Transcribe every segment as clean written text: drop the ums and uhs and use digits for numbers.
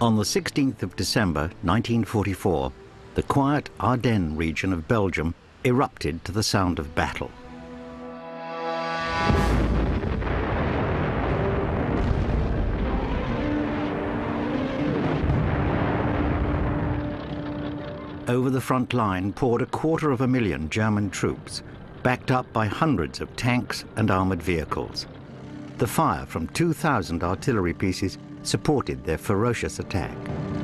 On the 16th of December 1944, the quiet Ardennes region of Belgium erupted to the sound of battle. Over the front line poured 250,000 German troops, backed up by hundreds of tanks and armoured vehicles. The fire from 2,000 artillery pieces supported their ferocious attack.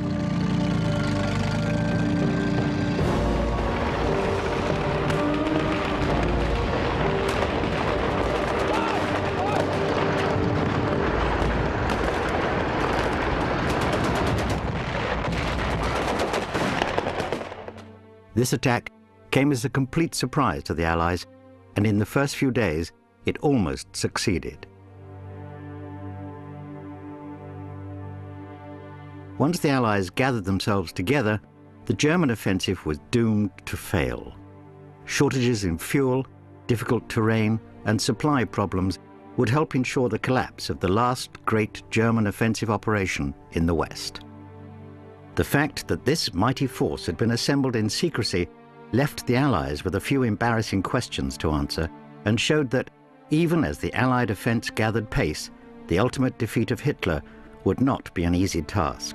This attack came as a complete surprise to the Allies, and in the first few days, it almost succeeded. Once the Allies gathered themselves together, the German offensive was doomed to fail. Shortages in fuel, difficult terrain, and supply problems would help ensure the collapse of the last great German offensive operation in the West. The fact that this mighty force had been assembled in secrecy left the Allies with a few embarrassing questions to answer and showed that, even as the Allied offense gathered pace, the ultimate defeat of Hitler would not be an easy task.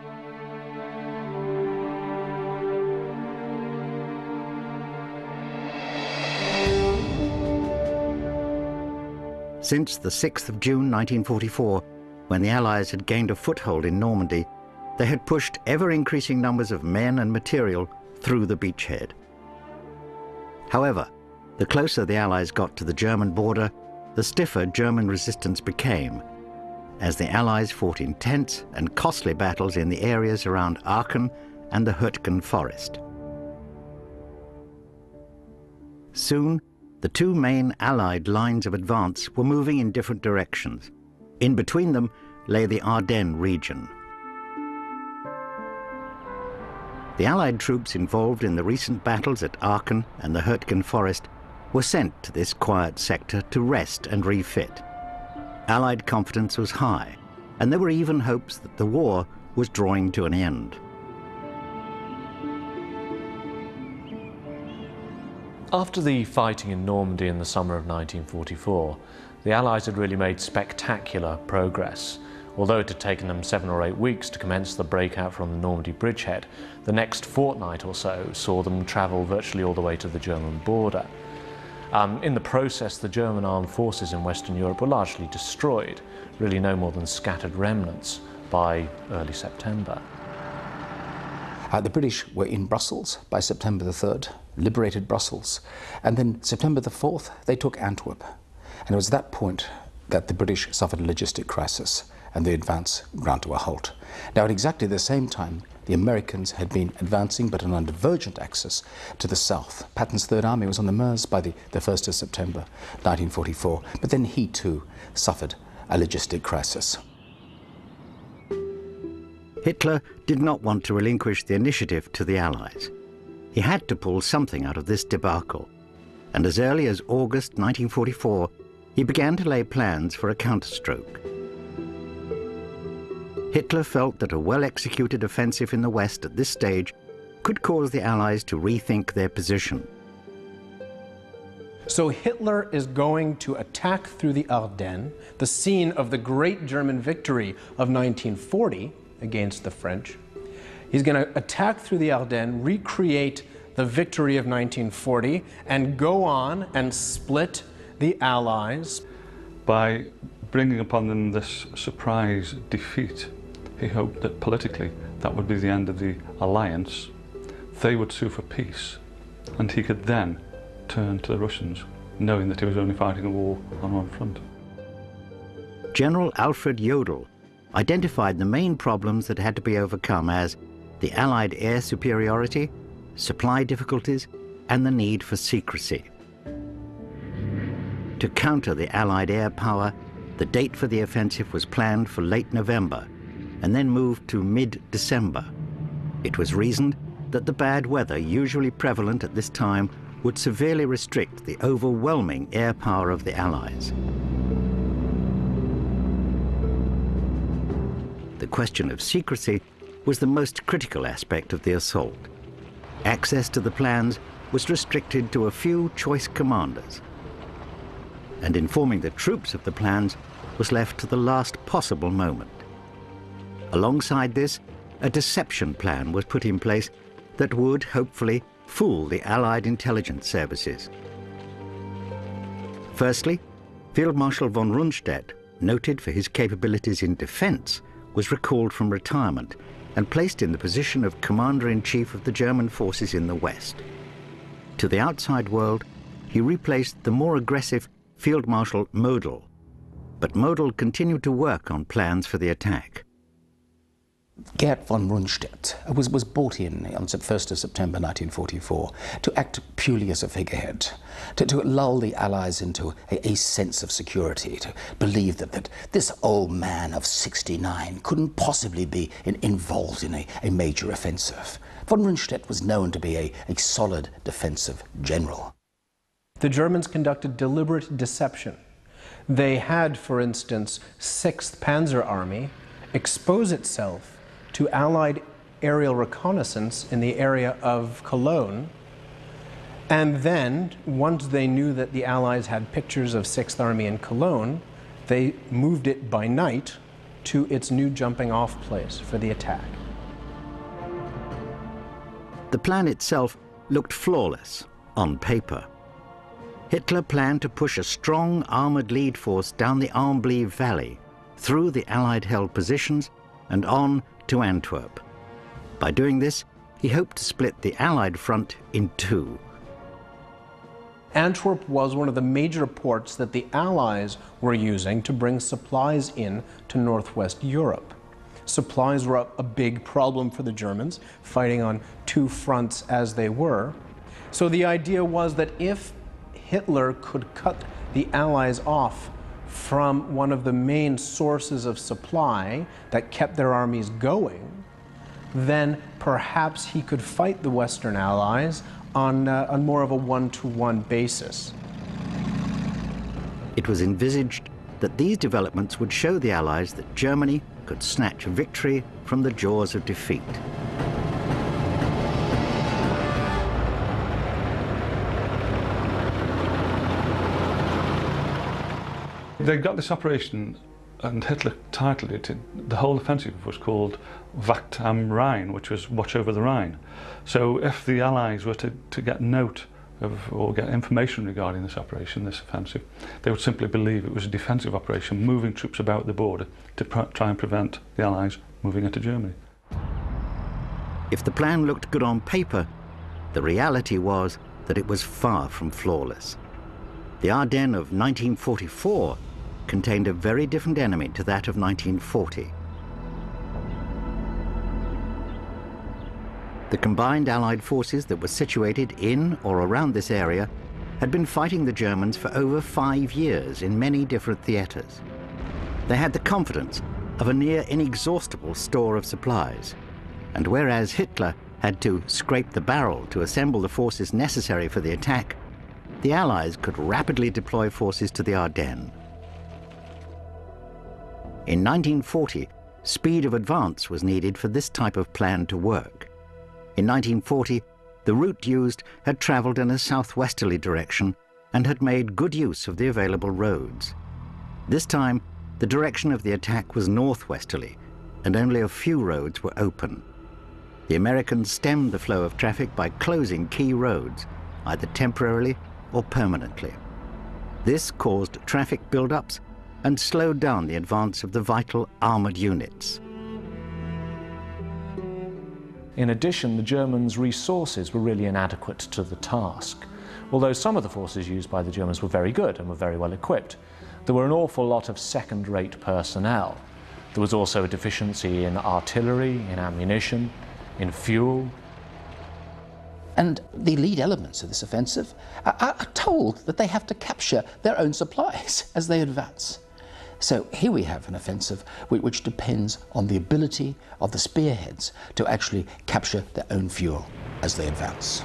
Since the 6th of June 1944, when the Allies had gained a foothold in Normandy, they had pushed ever-increasing numbers of men and material through the beachhead. However, the closer the Allies got to the German border, the stiffer German resistance became, as the Allies fought intense and costly battles in the areas around Aachen and the Hürtgen forest. Soon, the two main Allied lines of advance were moving in different directions. In between them lay the Ardennes region. The Allied troops involved in the recent battles at Aachen and the Hürtgen forest were sent to this quiet sector to rest and refit. Allied confidence was high, and there were even hopes that the war was drawing to an end. After the fighting in Normandy in the summer of 1944, the Allies had really made spectacular progress. Although it had taken them 7 or 8 weeks to commence the breakout from the Normandy bridgehead, the next fortnight or so saw them travel virtually all the way to the German border. In the process, the German armed forces in Western Europe were largely destroyed, really no more than scattered remnants, by early September. The British were in Brussels by September the 3rd, liberated Brussels, and then September the 4th they took Antwerp. And it was at that point that the British suffered a logistic crisis and the advance ground to a halt. Now, at exactly the same time, the Americans had been advancing, but on a divergent axis to the south. Patton's Third Army was on the Meuse by the 1st of September 1944, but then he too suffered a logistic crisis. Hitler did not want to relinquish the initiative to the Allies. He had to pull something out of this debacle, and as early as August 1944, he began to lay plans for a counterstroke. Hitler felt that a well-executed offensive in the West at this stage could cause the Allies to rethink their position. So Hitler is going to attack through the Ardennes, the scene of the great German victory of 1940 against the French. He's going to attack through the Ardennes, recreate the victory of 1940, and go on and split the Allies. By bringing upon them this surprise defeat, he hoped that politically that would be the end of the alliance. They would sue for peace, and he could then turn to the Russians, knowing that he was only fighting a war on one front. General Alfred Jodl identified the main problems that had to be overcome as the Allied air superiority, supply difficulties, and the need for secrecy. To counter the Allied air power, the date for the offensive was planned for late November and then moved to mid-December. It was reasoned that the bad weather usually prevalent at this time would severely restrict the overwhelming air power of the Allies. The question of secrecy was the most critical aspect of the assault. Access to the plans was restricted to a few choice commanders, and informing the troops of the plans was left to the last possible moment. Alongside this, a deception plan was put in place that would, hopefully, fool the Allied intelligence services. Firstly, Field Marshal von Rundstedt, noted for his capabilities in defense, was recalled from retirement and placed in the position of Commander-in-Chief of the German forces in the West. To the outside world, he replaced the more aggressive Field Marshal Model, but Model continued to work on plans for the attack. Gerd von Rundstedt was brought in on 1st of September 1944 to act purely as a figurehead, to lull the Allies into a sense of security, to believe that this old man of 69 couldn't possibly be involved in a major offensive. Von Rundstedt was known to be a solid defensive general. The Germans conducted deliberate deception. They had, for instance, 6th Panzer Army expose itself to Allied aerial reconnaissance in the area of Cologne, and then, once they knew that the Allies had pictures of 6th Army in Cologne, they moved it by night to its new jumping-off place for the attack. The plan itself looked flawless on paper. Hitler planned to push a strong armoured lead force down the Amblève Valley, through the Allied-held positions and on to Antwerp. By doing this, he hoped to split the Allied front in two. Antwerp was one of the major ports that the Allies were using to bring supplies in to northwest Europe. Supplies were a big problem for the Germans, fighting on two fronts as they were. So the idea was that if Hitler could cut the Allies off from one of the main sources of supply that kept their armies going, then perhaps he could fight the Western Allies on more of a one-to-one basis. It was envisaged that these developments would show the Allies that Germany could snatch victory from the jaws of defeat. They got this operation, and Hitler titled it, the whole offensive was called Wacht am Rhein, which was watch over the Rhine. So if the Allies were to get note of, or get information regarding this operation, this offensive, they would simply believe it was a defensive operation, moving troops about the border to try and prevent the Allies moving into Germany. If the plan looked good on paper, the reality was that it was far from flawless. The Ardennes of 1944 contained a very different enemy to that of 1940. The combined Allied forces that were situated in or around this area had been fighting the Germans for over 5 years in many different theatres. They had the confidence of a near inexhaustible store of supplies, and whereas Hitler had to scrape the barrel to assemble the forces necessary for the attack, the Allies could rapidly deploy forces to the Ardennes. In 1940, speed of advance was needed for this type of plan to work. In 1940, the route used had travelled in a southwesterly direction and had made good use of the available roads. This time, the direction of the attack was northwesterly, and only a few roads were open. The Americans stemmed the flow of traffic by closing key roads, either temporarily or permanently. This caused traffic build-ups and slowed down the advance of the vital armoured units. In addition, the Germans' resources were really inadequate to the task. Although some of the forces used by the Germans were very good and were very well equipped, there were an awful lot of second-rate personnel. There was also a deficiency in artillery, in ammunition, in fuel. And the lead elements of this offensive are told that they have to capture their own supplies as they advance. So here we have an offensive which depends on the ability of the spearheads to actually capture their own fuel as they advance.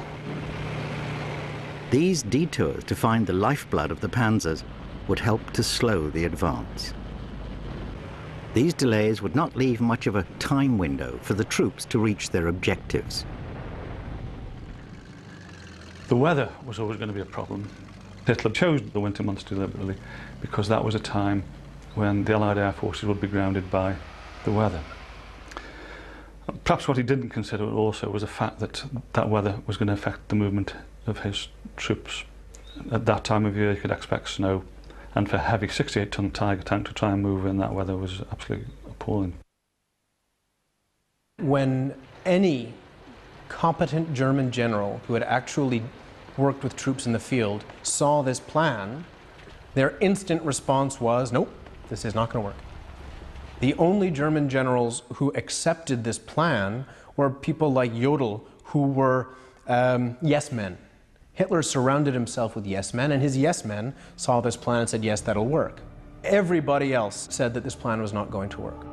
These detours to find the lifeblood of the panzers would help to slow the advance. These delays would not leave much of a time window for the troops to reach their objectives. The weather was always going to be a problem. Hitler chose the winter months deliberately because that was a time when the Allied air forces would be grounded by the weather. Perhaps what he didn't consider also was the fact that that weather was going to affect the movement of his troops. At that time of year you could expect snow, and for a heavy 68-ton Tiger tank to try and move in that weather was absolutely appalling. When any competent German general who had actually worked with troops in the field saw this plan, their instant response was, nope, this is not going to work. The only German generals who accepted this plan were people like Jodl, who were yes men. Hitler surrounded himself with yes men, and his yes men saw this plan and said, yes, that'll work. Everybody else said that this plan was not going to work.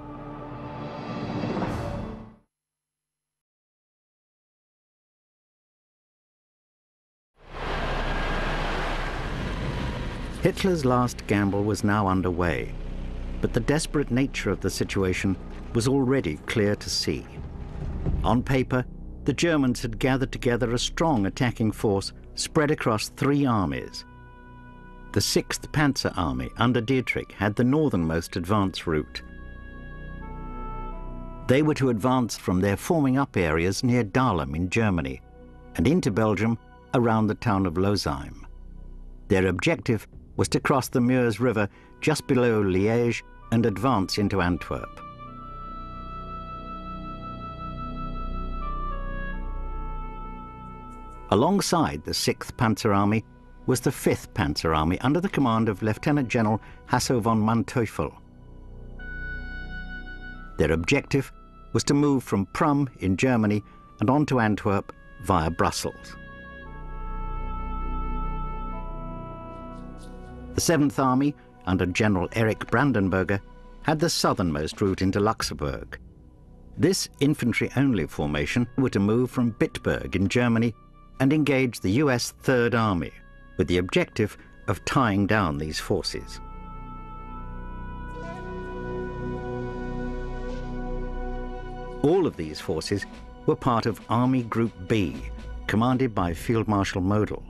Hitler's last gamble was now underway, but the desperate nature of the situation was already clear to see. On paper, the Germans had gathered together a strong attacking force spread across 3 armies. The 6th Panzer Army under Dietrich had the northernmost advance route. They were to advance from their forming up areas near Dahlem in Germany and into Belgium around the town of Losheim. Their objective was to cross the Meuse River just below Liège and advance into Antwerp. Alongside the 6th Panzer Army was the 5th Panzer Army under the command of Lieutenant General Hasso von Manteuffel. Their objective was to move from Prüm in Germany and on to Antwerp via Brussels. The 7th Army, under General Erich Brandenberger, had the southernmost route into Luxembourg. This infantry-only formation were to move from Bitburg in Germany and engage the US 3rd Army, with the objective of tying down these forces. All of these forces were part of Army Group B, commanded by Field Marshal Model.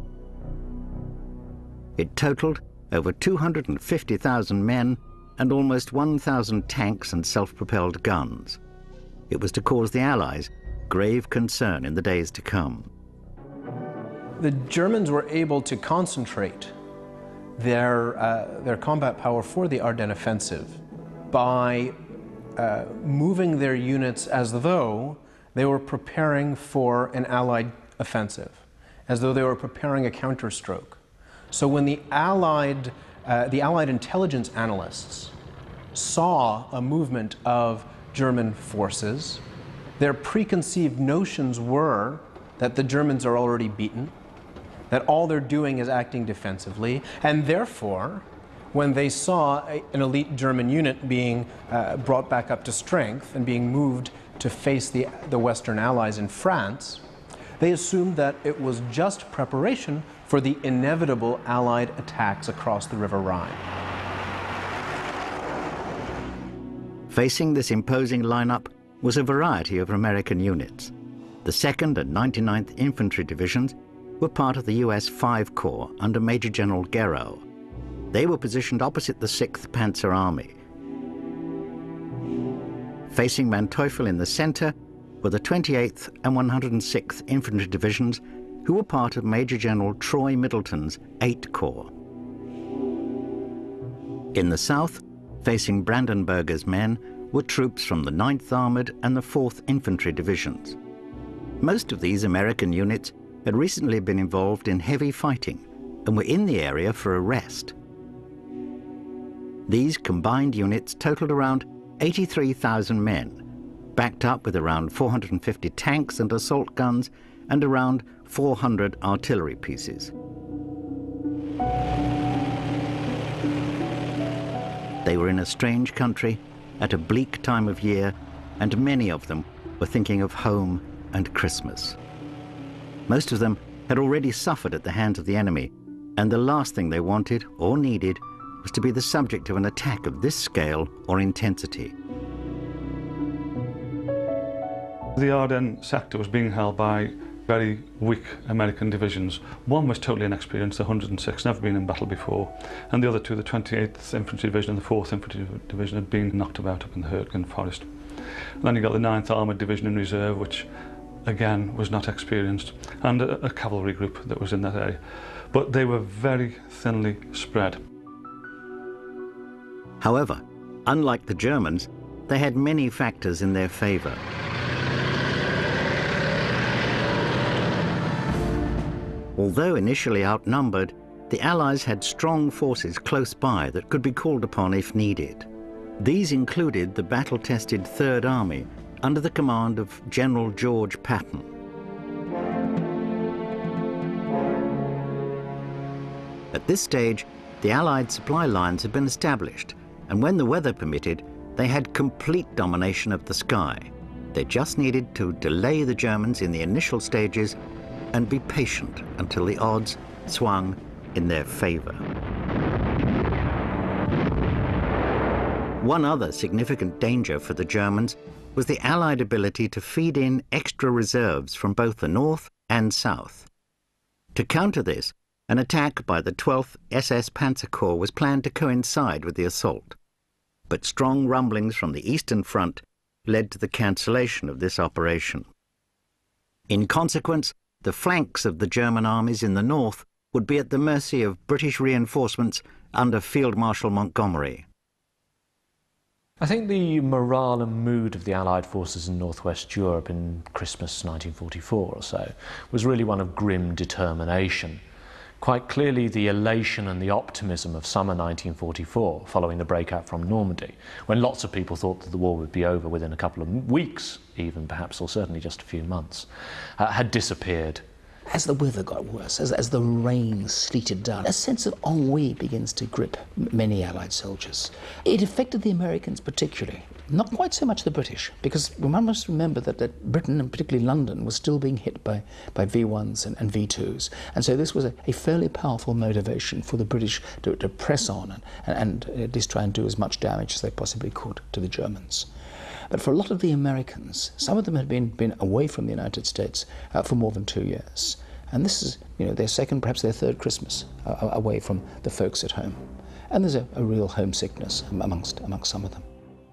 It totaled over 250,000 men and almost 1,000 tanks and self-propelled guns. It was to cause the Allies grave concern in the days to come. The Germans were able to concentrate their combat power for the Ardennes offensive by moving their units as though they were preparing for an Allied offensive, as though they were preparing a counterstroke. So when the Allied intelligence analysts saw a movement of German forces, their preconceived notions were that the Germans are already beaten, that all they're doing is acting defensively, and therefore, when they saw an elite German unit being brought back up to strength and being moved to face the Western Allies in France, they assumed that it was just preparation for the inevitable Allied attacks across the River Rhine. Facing this imposing lineup was a variety of American units. The 2nd and 99th Infantry Divisions were part of the US 5 Corps under Major General Gerow. They were positioned opposite the 6th Panzer Army. Facing Manteuffel in the center were the 28th and 106th Infantry Divisions, who were part of Major General Troy Middleton's 8th Corps. In the south, facing Brandenberger's men, were troops from the 9th Armored and the 4th Infantry Divisions. Most of these American units had recently been involved in heavy fighting and were in the area for a rest. These combined units totaled around 83,000 men, backed up with around 450 tanks and assault guns and around 400 artillery pieces. They were in a strange country at a bleak time of year, and many of them were thinking of home and Christmas. Most of them had already suffered at the hands of the enemy, and the last thing they wanted or needed was to be the subject of an attack of this scale or intensity. The Ardennes sector was being held by very weak American divisions. One was totally inexperienced, the 106, never been in battle before, and the other two, the 28th Infantry Division and the 4th Infantry Division, had been knocked about up in the Hurtgen Forest. And then you got the 9th Armoured Division in reserve, which again was not experienced, and a cavalry group that was in that area. But they were very thinly spread. However, unlike the Germans, they had many factors in their favour. Although initially outnumbered, the Allies had strong forces close by that could be called upon if needed. These included the battle-tested Third Army under the command of General George Patton. At this stage, the Allied supply lines had been established, and when the weather permitted, they had complete domination of the sky. They just needed to delay the Germans in the initial stages and be patient until the odds swung in their favour. One other significant danger for the Germans was the Allied ability to feed in extra reserves from both the north and south. To counter this, an attack by the 12th SS Panzer Corps was planned to coincide with the assault, but strong rumblings from the Eastern Front led to the cancellation of this operation. In consequence, the flanks of the German armies in the north would be at the mercy of British reinforcements under Field Marshal Montgomery. I think the morale and mood of the Allied forces in northwest Europe in Christmas 1944 or so was really one of grim determination. Quite clearly, the elation and the optimism of summer 1944, following the breakout from Normandy, when lots of people thought that the war would be over within a couple of weeks, even perhaps, or certainly just a few months, had disappeared. As the weather got worse, as the rain sleeted down, a sense of ennui begins to grip many Allied soldiers. It affected the Americans particularly, not quite so much the British, because we must remember that Britain, and particularly London, was still being hit by V1s and V2s. And so this was a fairly powerful motivation for the British to press on and at least try and do as much damage as they possibly could to the Germans. But for a lot of the Americans, some of them had been away from the United States for more than 2 years. And this is, their second, perhaps their third Christmas away from the folks at home. And there's a real homesickness amongst some of them.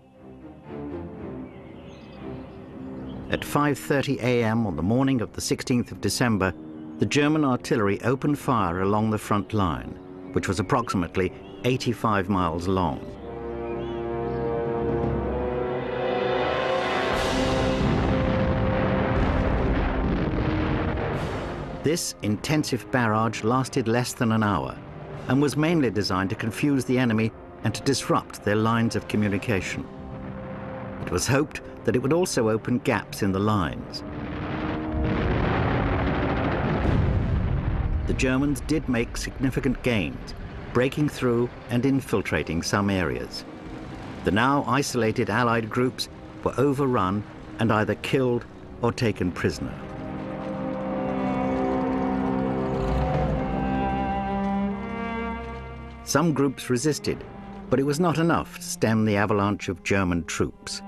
At 5:30 a.m. on the morning of the 16th of December, the German artillery opened fire along the front line, which was approximately 85 miles long. This intensive barrage lasted less than an hour and was mainly designed to confuse the enemy and to disrupt their lines of communication. It was hoped that it would also open gaps in the lines. The Germans did make significant gains, breaking through and infiltrating some areas. The now isolated Allied groups were overrun and either killed or taken prisoner. Some groups resisted, but it was not enough to stem the avalanche of German troops.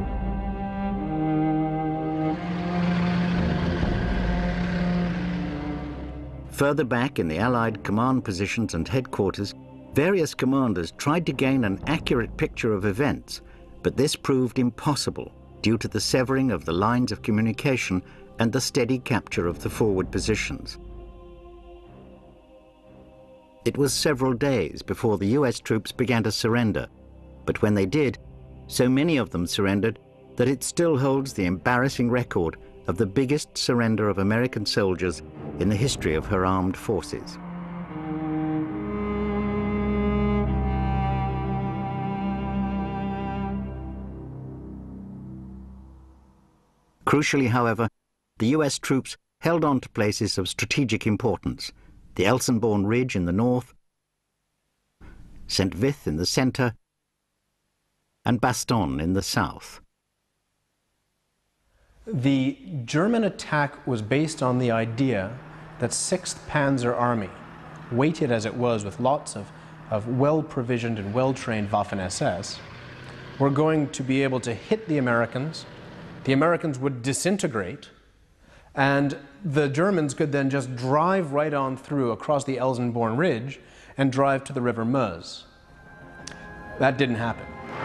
Further back in the Allied command positions and headquarters, various commanders tried to gain an accurate picture of events, but this proved impossible due to the severing of the lines of communication and the steady capture of the forward positions. It was several days before the US troops began to surrender, but when they did, so many of them surrendered that it still holds the embarrassing record of the biggest surrender of American soldiers in the history of her armed forces. Crucially, however, the US troops held on to places of strategic importance: the Elsenborn Ridge in the north, St. Vith in the centre, and Bastogne in the south. The German attack was based on the idea that 6th Panzer Army, weighted as it was with lots of of well-provisioned and well-trained Waffen-SS were going to be able to hit the Americans would disintegrate, and the Germans could then just drive right on through across the Elsenborn Ridge and drive to the River Meuse. That didn't happen.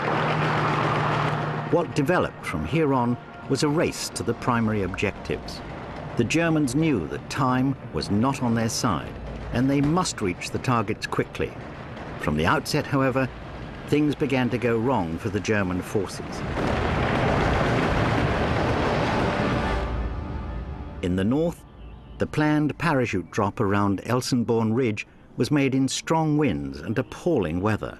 What developed from here on was a race to the primary objectives. The Germans knew that time was not on their side, and they must reach the targets quickly. From the outset, however, things began to go wrong for the German forces. In the north, the planned parachute drop around Elsenborn Ridge was made in strong winds and appalling weather.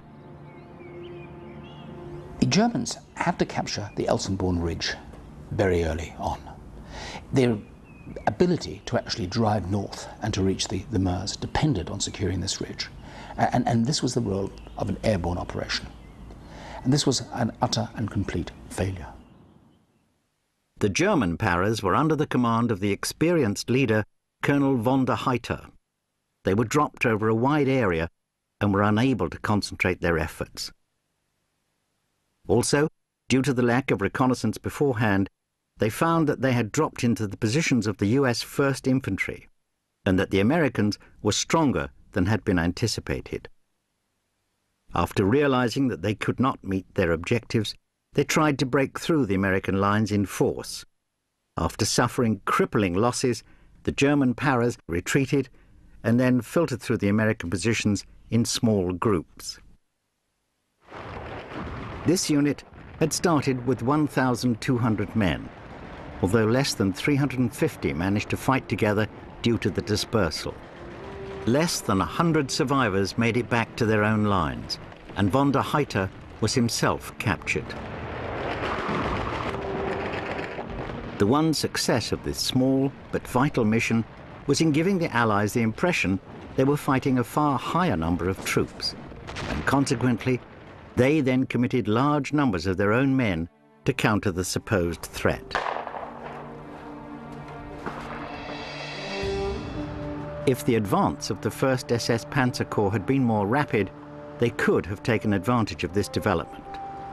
The Germans had to capture the Elsenborn Ridge very early on. Their ability to actually drive north and to reach the Meuse depended on securing this ridge. And this was the role of an airborne operation. And this was an utter and complete failure. The German paras were under the command of the experienced leader, Colonel von der Heydter. They were dropped over a wide area and were unable to concentrate their efforts. Also, due to the lack of reconnaissance beforehand, they found that they had dropped into the positions of the US 1st Infantry, and that the Americans were stronger than had been anticipated. After realizing that they could not meet their objectives, they tried to break through the American lines in force. After suffering crippling losses, the German paras retreated and then filtered through the American positions in small groups. This unit had started with 1,200 men, although less than 350 managed to fight together due to the dispersal. Less than 100 survivors made it back to their own lines, and von der Heydter was himself captured. The one success of this small but vital mission was in giving the Allies the impression they were fighting a far higher number of troops, and consequently, they then committed large numbers of their own men to counter the supposed threat. If the advance of the 1st SS Panzer Corps had been more rapid, they could have taken advantage of this development.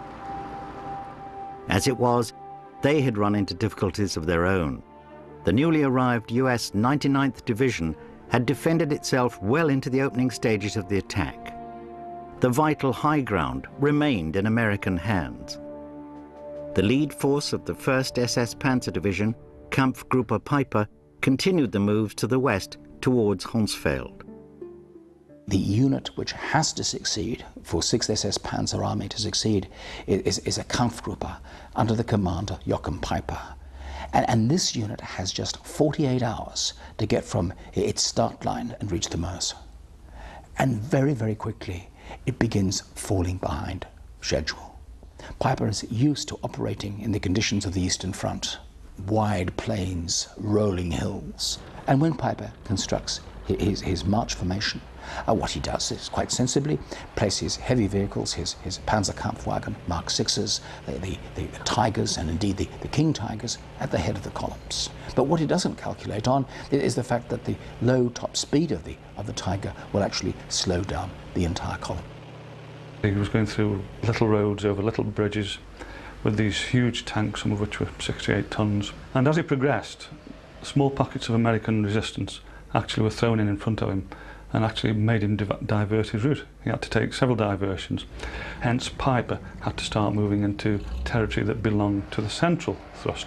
As it was, they had run into difficulties of their own. The newly arrived US 99th Division had defended itself well into the opening stages of the attack. The vital high ground remained in American hands. The lead force of the 1st SS Panzer Division, Kampfgruppe Peiper, continued the moves to the west towards Honsfeld. The unit which has to succeed for 6th SS Panzer Army to succeed is a Kampfgruppe under the commander Joachim Peiper. And this unit has just 48 hours to get from its start line and reach the Meuse. And very, very quickly, it begins falling behind schedule. Peiper is used to operating in the conditions of the Eastern Front, wide plains, rolling hills. And when Peiper constructs his march formation, what he does is quite sensibly place his heavy vehicles, his Panzerkampfwagen, Mark 6s, the Tigers, and indeed the King Tigers at the head of the columns. But what he doesn't calculate on is the fact that the low top speed of the Tiger will actually slow down the entire column. He was going through little roads over little bridges with these huge tanks, some of which were 68 tons. And as he progressed, small pockets of American resistance actually were thrown in front of him and actually made him divert his route. He had to take several diversions. Hence, Peiper had to start moving into territory that belonged to the central thrust.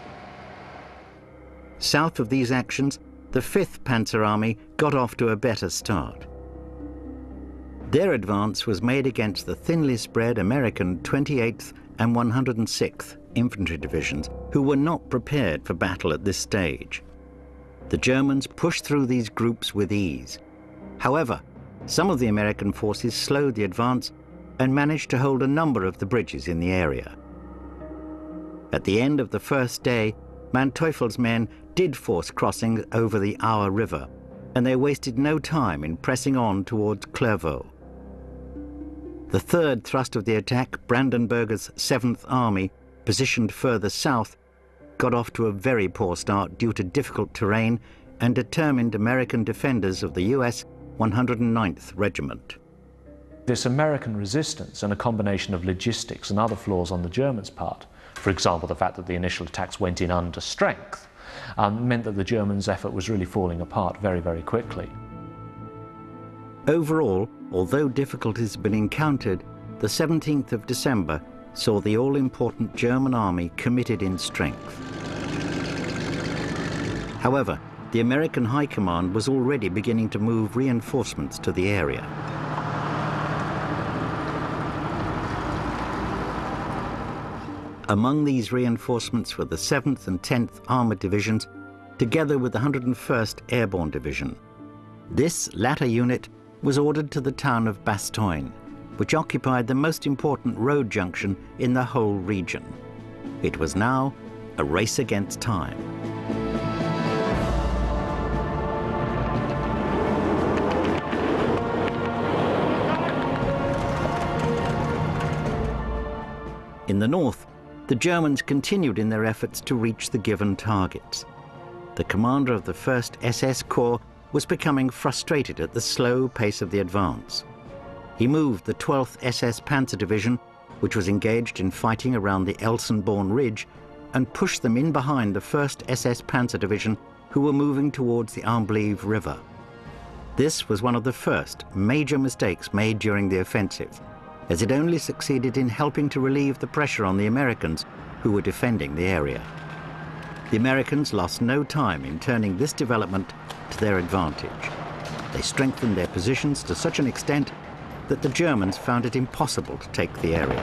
South of these actions, the 5th Panzer Army got off to a better start. Their advance was made against the thinly spread American 28th and 106th Infantry Divisions, who were not prepared for battle at this stage. The Germans pushed through these groups with ease. However, some of the American forces slowed the advance and managed to hold a number of the bridges in the area. At the end of the first day, Manteuffel's men did force crossings over the Auer River, and they wasted no time in pressing on towards Clairvaux. The third thrust of the attack, Brandenberger's 7th Army, positioned further south, got off to a very poor start due to difficult terrain and determined American defenders of the US 109th Regiment. This American resistance and a combination of logistics and other flaws on the Germans' part, for example, the fact that the initial attacks went in under strength, meant that the Germans' effort was really falling apart very, very quickly. Overall, although difficulties had been encountered, the 17th of December saw the all-important German army committed in strength. However, the American High Command was already beginning to move reinforcements to the area. Among these reinforcements were the 7th and 10th Armoured Divisions, together with the 101st Airborne Division. This latter unit was ordered to the town of Bastogne, which occupied the most important road junction in the whole region. It was now a race against time. In the north, the Germans continued in their efforts to reach the given targets. The commander of the 1st SS Corps was becoming frustrated at the slow pace of the advance. He moved the 12th SS Panzer Division, which was engaged in fighting around the Elsenborn Ridge, and pushed them in behind the 1st SS Panzer Division, who were moving towards the Amblive River. This was one of the first major mistakes made during the offensive, as it only succeeded in helping to relieve the pressure on the Americans, who were defending the area. The Americans lost no time in turning this development to their advantage. They strengthened their positions to such an extent that the Germans found it impossible to take the area.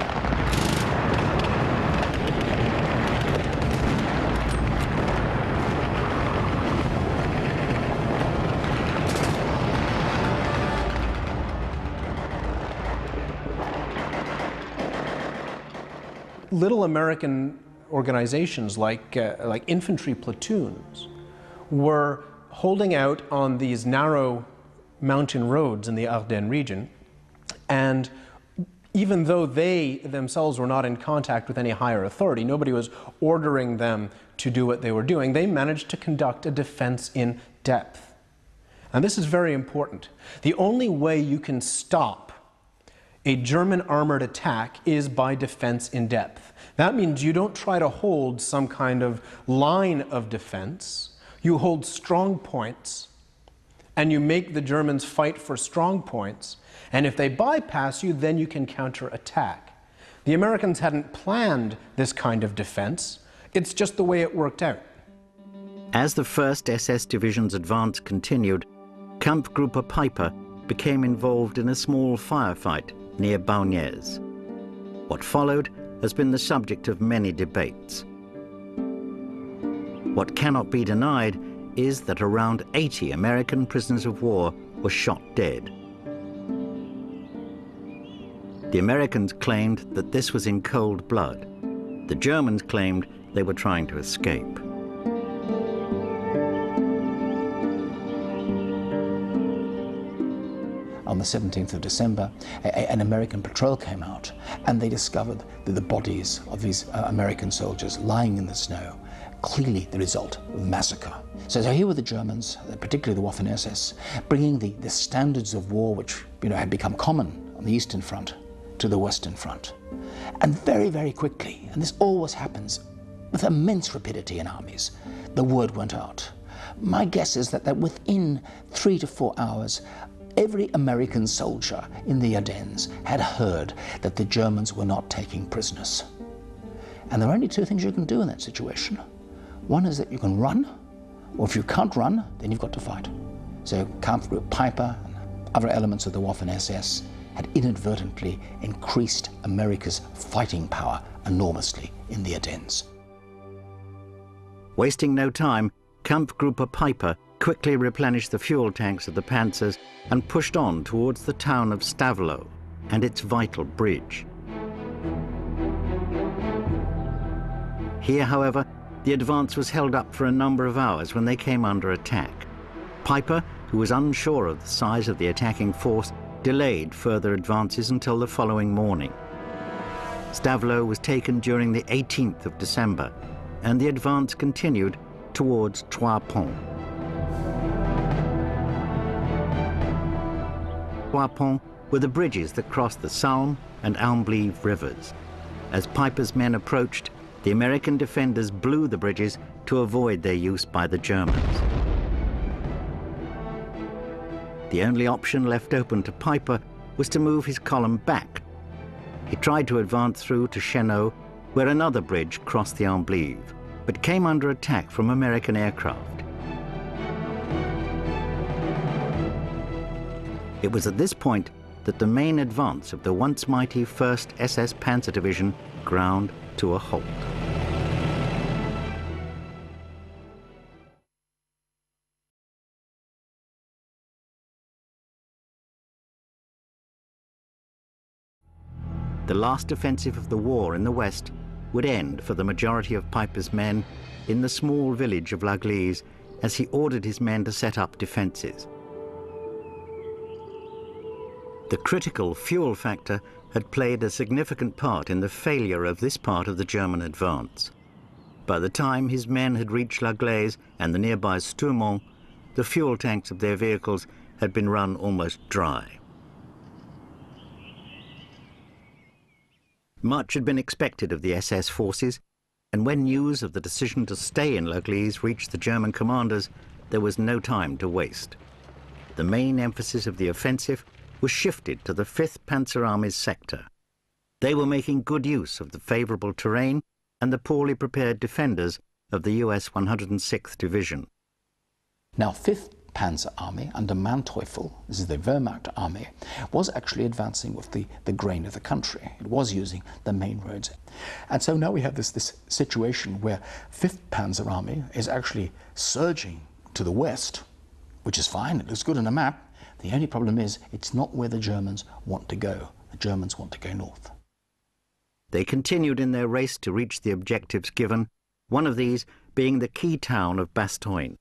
Little American organizations like infantry platoons were holding out on these narrow mountain roads in the Ardennes region, and even though they themselves were not in contact with any higher authority, nobody was ordering them to do what they were doing, they managed to conduct a defense in depth. And this is very important. The only way you can stop a German armored attack is by defense in depth. That means you don't try to hold some kind of line of defense. You hold strong points, and you make the Germans fight for strong points, and if they bypass you, then you can counterattack. The Americans hadn't planned this kind of defense. It's just the way it worked out. As the 1st SS Division's advance continued, Kampfgruppe Peiper became involved in a small firefight near Baugnières. What followed has been the subject of many debates. What cannot be denied is that around 80 American prisoners of war were shot dead. The Americans claimed that this was in cold blood. The Germans claimed they were trying to escape. On the 17th of December, an American patrol came out, and they discovered that the bodies of these American soldiers lying in the snow, clearly the result of massacre. So here were the Germans, particularly the Waffen-SS, bringing the standards of war which had become common on the Eastern Front to the Western Front. And very, very quickly, and this always happens with immense rapidity in armies, the word went out. My guess is that within 3 to 4 hours, every American soldier in the Ardennes had heard that the Germans were not taking prisoners. And there are only two things you can do in that situation. One is that you can run, or if you can't run, then you've got to fight. So Kampfgruppe Peiper and other elements of the Waffen-SS had inadvertently increased America's fighting power enormously in the Ardennes. Wasting no time, Kampfgruppe Peiper quickly replenished the fuel tanks of the panzers and pushed on towards the town of Stavelot and its vital bridge. Here, however, the advance was held up for a number of hours when they came under attack. Peiper, who was unsure of the size of the attacking force, delayed further advances until the following morning. Stavelot was taken during the 18th of December, and the advance continued towards Trois Ponts. Trois Ponts were the bridges that crossed the Salm and Almblieve rivers. As Piper's men approached, the American defenders blew the bridges to avoid their use by the Germans. The only option left open to Piper was to move his column back. He tried to advance through to Chenot, where another bridge crossed the Almblieve, but came under attack from American aircraft. It was at this point that the main advance of the once mighty 1st SS Panzer Division ground to a halt. The last offensive of the war in the west would end for the majority of Piper's men in the small village of L'Église as he ordered his men to set up defenses. The critical fuel factor had played a significant part in the failure of this part of the German advance. By the time his men had reached L'Église and the nearby Stourmont, the fuel tanks of their vehicles had been run almost dry. Much had been expected of the SS forces, and when news of the decision to stay in L'Église reached the German commanders, there was no time to waste. The main emphasis of the offensive was shifted to the 5th Panzer Army's sector. They were making good use of the favorable terrain and the poorly prepared defenders of the US 106th Division. Now, 5th Panzer Army under Manteuffel, this is the Wehrmacht army, was actually advancing with the grain of the country. It was using the main roads. And so now we have this situation where 5th Panzer Army is actually surging to the west, which is fine, it looks good on a map. The only problem is it's not where the Germans want to go. The Germans want to go north. They continued in their race to reach the objectives given, one of these being the key town of Bastogne.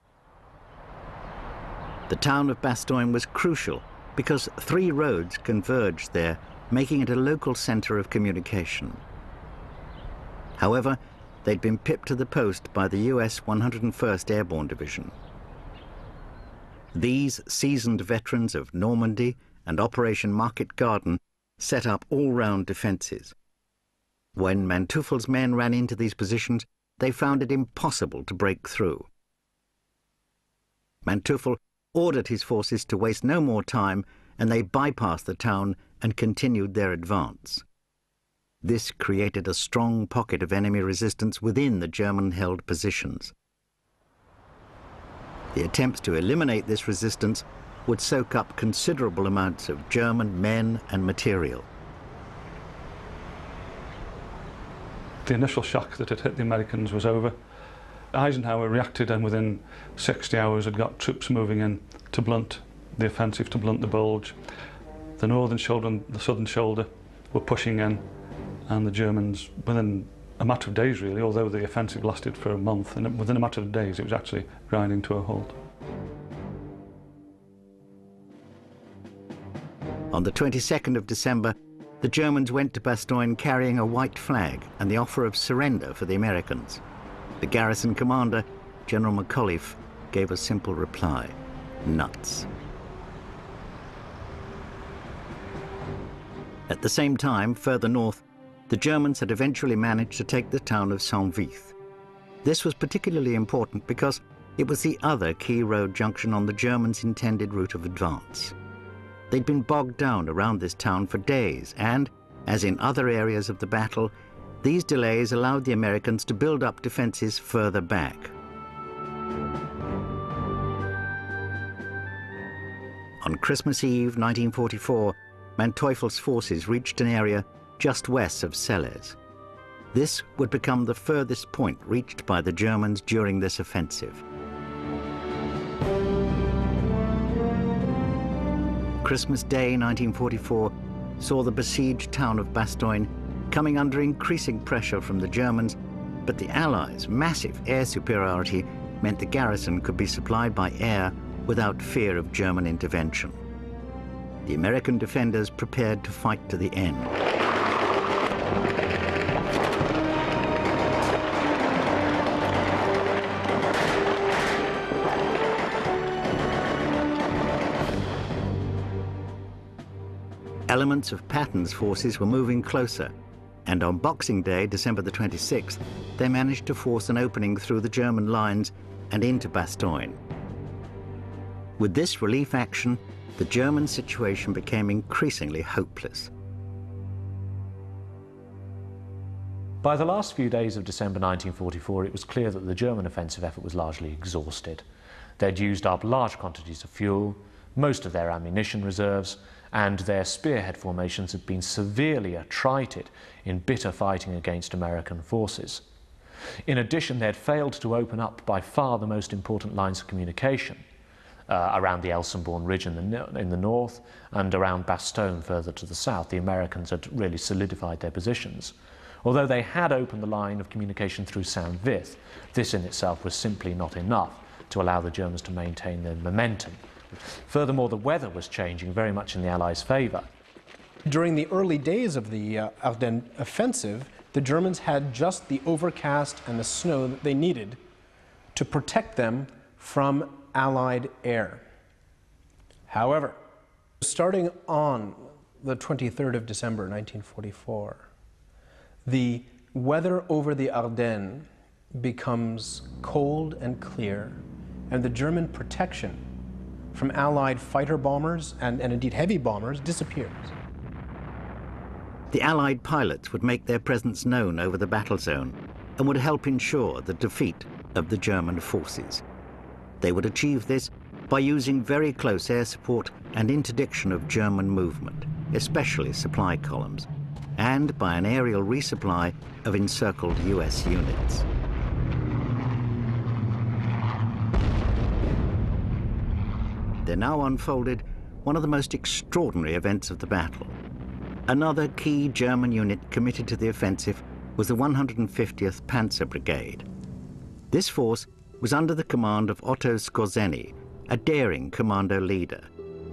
The town of Bastogne was crucial because 3 roads converged there, making it a local centre of communication. However, they'd been pipped to the post by the US 101st Airborne Division. These seasoned veterans of Normandy and Operation Market Garden set up all-round defences. When Manteuffel's men ran into these positions, they found it impossible to break through. Manteuffel ordered his forces to waste no more time, and they bypassed the town and continued their advance. This created a strong pocket of enemy resistance within the German-held positions. The attempts to eliminate this resistance would soak up considerable amounts of German men and material. The initial shock that had hit the Americans was over. Eisenhower reacted, and within 60 hours had got troops moving in to blunt the offensive, to blunt the bulge. The northern shoulder and the southern shoulder were pushing in, and the Germans, within a matter of days really, although the offensive lasted for a month, and within a matter of days it was actually grinding to a halt. On the 22nd of December, the Germans went to Bastogne carrying a white flag and the offer of surrender for the Americans. The garrison commander, General McAuliffe, gave a simple reply: nuts. At the same time, further north, the Germans had eventually managed to take the town of Saint-Vith. This was particularly important because it was the other key road junction on the Germans' intended route of advance. They'd been bogged down around this town for days, and, as in other areas of the battle, these delays allowed the Americans to build up defenses further back. On Christmas Eve 1944, Manteuffel's forces reached an area just west of Celles. This would become the furthest point reached by the Germans during this offensive. Christmas Day 1944 saw the besieged town of Bastogne coming under increasing pressure from the Germans, but the Allies' massive air superiority meant the garrison could be supplied by air without fear of German intervention. The American defenders prepared to fight to the end. Elements of Patton's forces were moving closer, and on Boxing Day, December the 26th, they managed to force an opening through the German lines and into Bastogne. With this relief action, the German situation became increasingly hopeless. By the last few days of December 1944, it was clear that the German offensive effort was largely exhausted. They'd used up large quantities of fuel, most of their ammunition reserves, and their spearhead formations had been severely attrited in bitter fighting against American forces. In addition, they had failed to open up by far the most important lines of communication around the Elsenborn Ridge in the north and around Bastogne further to the south. The Americans had really solidified their positions. Although they had opened the line of communication through Saint-Vith, this in itself was simply not enough to allow the Germans to maintain their momentum. Furthermore, the weather was changing very much in the Allies' favour. During the early days of the Ardennes offensive, the Germans had just the overcast and the snow that they needed to protect them from Allied air. However, starting on the 23rd of December 1944, the weather over the Ardennes becomes cold and clear, and the German protection from Allied fighter bombers and indeed heavy bombers disappears. The Allied pilots would make their presence known over the battle zone and would help ensure the defeat of the German forces. They would achieve this by using very close air support and interdiction of German movement, especially supply columns, and by an aerial resupply of encircled US units. There now unfolded one of the most extraordinary events of the battle. Another key German unit committed to the offensive was the 150th Panzer Brigade. This force was under the command of Otto Skorzeny, a daring commando leader.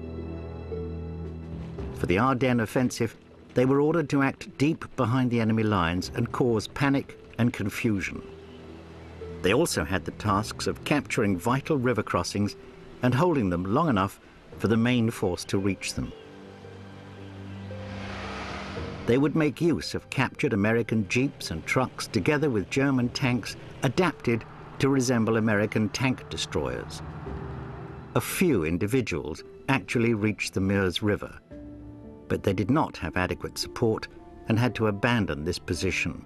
For the Ardennes offensive, they were ordered to act deep behind the enemy lines and cause panic and confusion. They also had the tasks of capturing vital river crossings and holding them long enough for the main force to reach them. They would make use of captured American jeeps and trucks together with German tanks adapted to resemble American tank destroyers. A few individuals actually reached the Meuse River, but they did not have adequate support and had to abandon this position.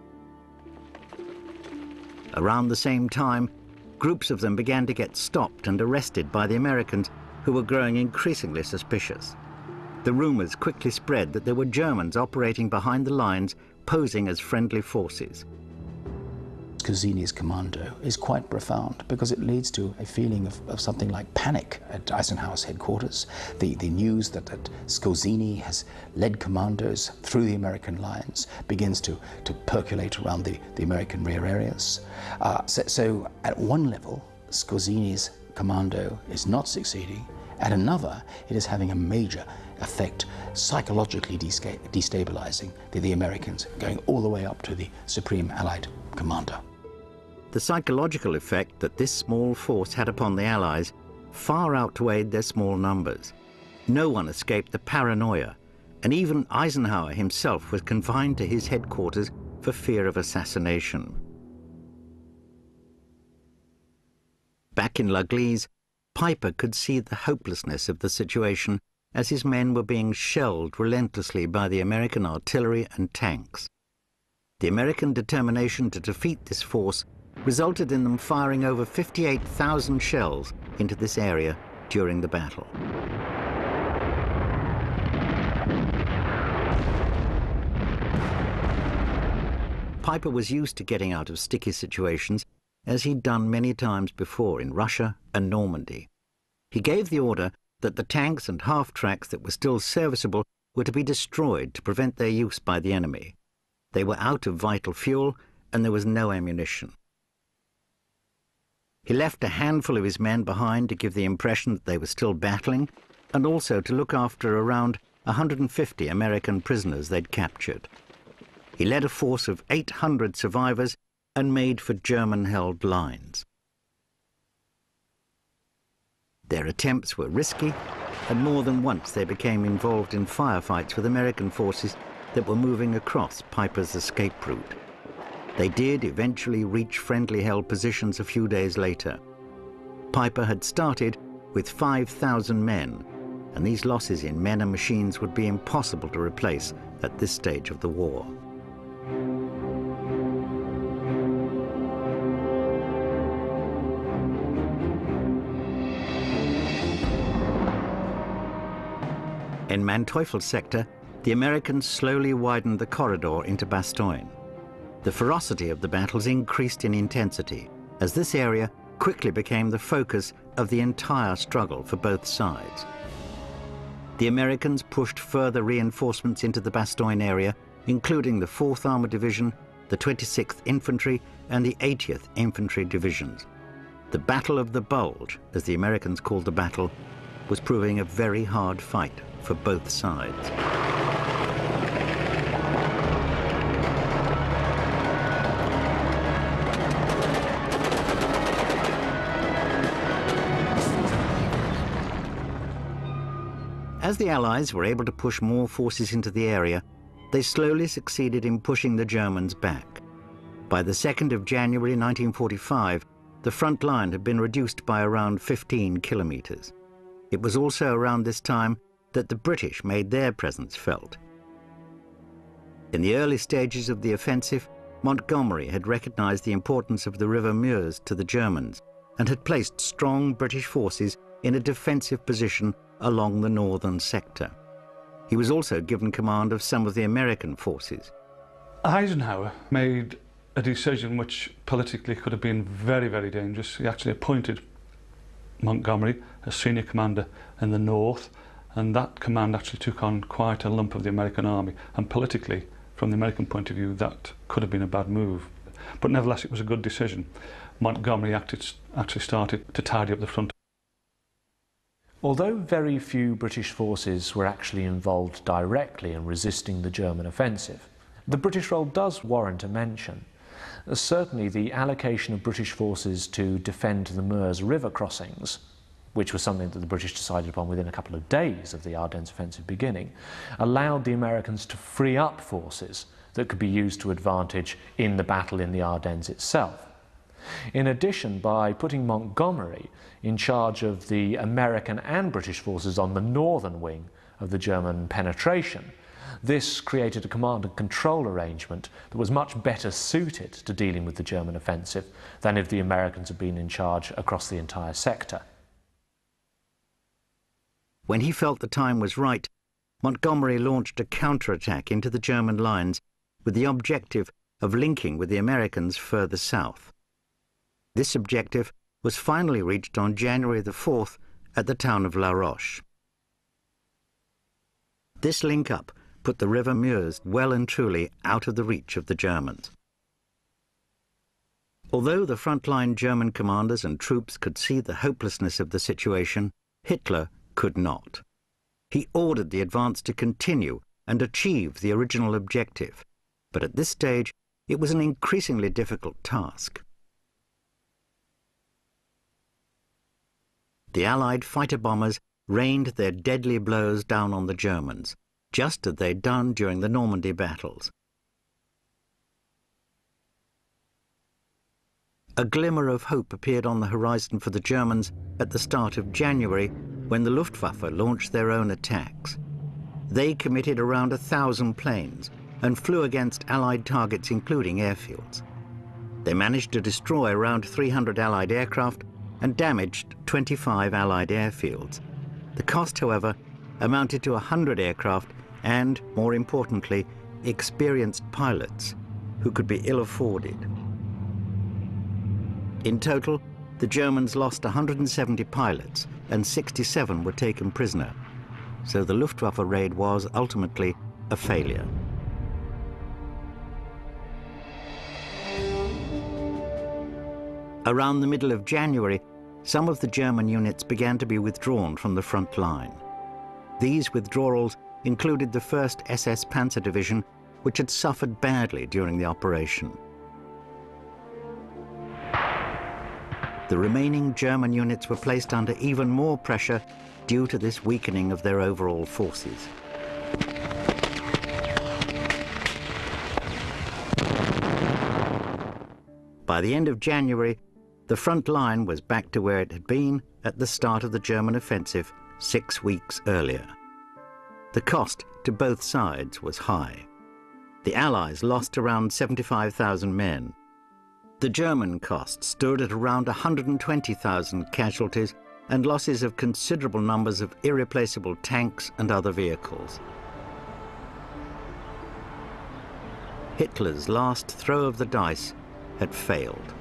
Around the same time, groups of them began to get stopped and arrested by the Americans, who were growing increasingly suspicious. The rumors quickly spread that there were Germans operating behind the lines, posing as friendly forces. Skorzeny's commando is quite profound because it leads to a feeling of something like panic at Eisenhower's headquarters. The news that Skorzeny has led commandos through the American lines begins to percolate around the American rear areas. So at one level, Skorzeny's commando is not succeeding. At another, it is having a major effect, psychologically destabilizing the Americans, going all the way up to the Supreme Allied Commander. The psychological effect that this small force had upon the Allies far outweighed their small numbers. No one escaped the paranoia, and even Eisenhower himself was confined to his headquarters for fear of assassination. Back in La Gleize, Piper could see the hopelessness of the situation as his men were being shelled relentlessly by the American artillery and tanks. The American determination to defeat this force resulted in them firing over 58,000 shells into this area during the battle. Piper was used to getting out of sticky situations, as he'd done many times before in Russia and Normandy. He gave the order that the tanks and half-tracks that were still serviceable were to be destroyed to prevent their use by the enemy. They were out of vital fuel and there was no ammunition. He left a handful of his men behind to give the impression that they were still battling, and also to look after around 150 American prisoners they'd captured. He led a force of 800 survivors and made for German-held lines. Their attempts were risky, and more than once they became involved in firefights with American forces that were moving across Piper's escape route. They did eventually reach friendly-held positions a few days later. Piper had started with 5,000 men, and these losses in men and machines would be impossible to replace at this stage of the war. In Manteufel's sector, the Americans slowly widened the corridor into Bastogne. The ferocity of the battles increased in intensity, as this area quickly became the focus of the entire struggle for both sides. The Americans pushed further reinforcements into the Bastogne area, including the 4th Armored Division, the 26th Infantry, and the 80th Infantry Divisions. The Battle of the Bulge, as the Americans called the battle, was proving a very hard fight for both sides. As the Allies were able to push more forces into the area, they slowly succeeded in pushing the Germans back. By the 2nd of January 1945, the front line had been reduced by around 15 kilometers. It was also around this time that the British made their presence felt. In the early stages of the offensive, Montgomery had recognized the importance of the River Meuse to the Germans and had placed strong British forces in a defensive position along the northern sector. He was also given command of some of the American forces. Eisenhower made a decision which politically could have been very, very dangerous. He actually appointed Montgomery as senior commander in the north, and that command actually took on quite a lump of the American army, and politically, from the American point of view, that could have been a bad move. But nevertheless, it was a good decision. Montgomery actually started to tidy up the front. Although very few British forces were actually involved directly in resisting the German offensive, the British role does warrant a mention. Certainly the allocation of British forces to defend the Meuse river crossings, which was something that the British decided upon within a couple of days of the Ardennes offensive beginning, allowed the Americans to free up forces that could be used to advantage in the battle in the Ardennes itself. In addition, by putting Montgomery in charge of the American and British forces on the northern wing of the German penetration, this created a command and control arrangement that was much better suited to dealing with the German offensive than if the Americans had been in charge across the entire sector. When he felt the time was right, Montgomery launched a counterattack into the German lines with the objective of linking with the Americans further south. This objective was finally reached on January the 4th at the town of La Roche. This link-up put the River Meuse well and truly out of the reach of the Germans. Although the frontline German commanders and troops could see the hopelessness of the situation, Hitler could not. He ordered the advance to continue and achieve the original objective, but at this stage it was an increasingly difficult task. The Allied fighter bombers rained their deadly blows down on the Germans, just as they'd done during the Normandy battles. A glimmer of hope appeared on the horizon for the Germans at the start of January, when the Luftwaffe launched their own attacks. They committed around 1,000 planes and flew against Allied targets, including airfields. They managed to destroy around 300 Allied aircraft and damaged 25 Allied airfields. The cost, however, amounted to 100 aircraft and, more importantly, experienced pilots who could be ill-afforded. In total, the Germans lost 170 pilots and 67 were taken prisoner, so the Luftwaffe raid was ultimately a failure. Around the middle of January, some of the German units began to be withdrawn from the front line. These withdrawals included the 1st SS Panzer Division, which had suffered badly during the operation. The remaining German units were placed under even more pressure due to this weakening of their overall forces. By the end of January, the front line was back to where it had been at the start of the German offensive 6 weeks earlier. The cost to both sides was high. The Allies lost around 75,000 men. The German cost stood at around 120,000 casualties and losses of considerable numbers of irreplaceable tanks and other vehicles. Hitler's last throw of the dice had failed.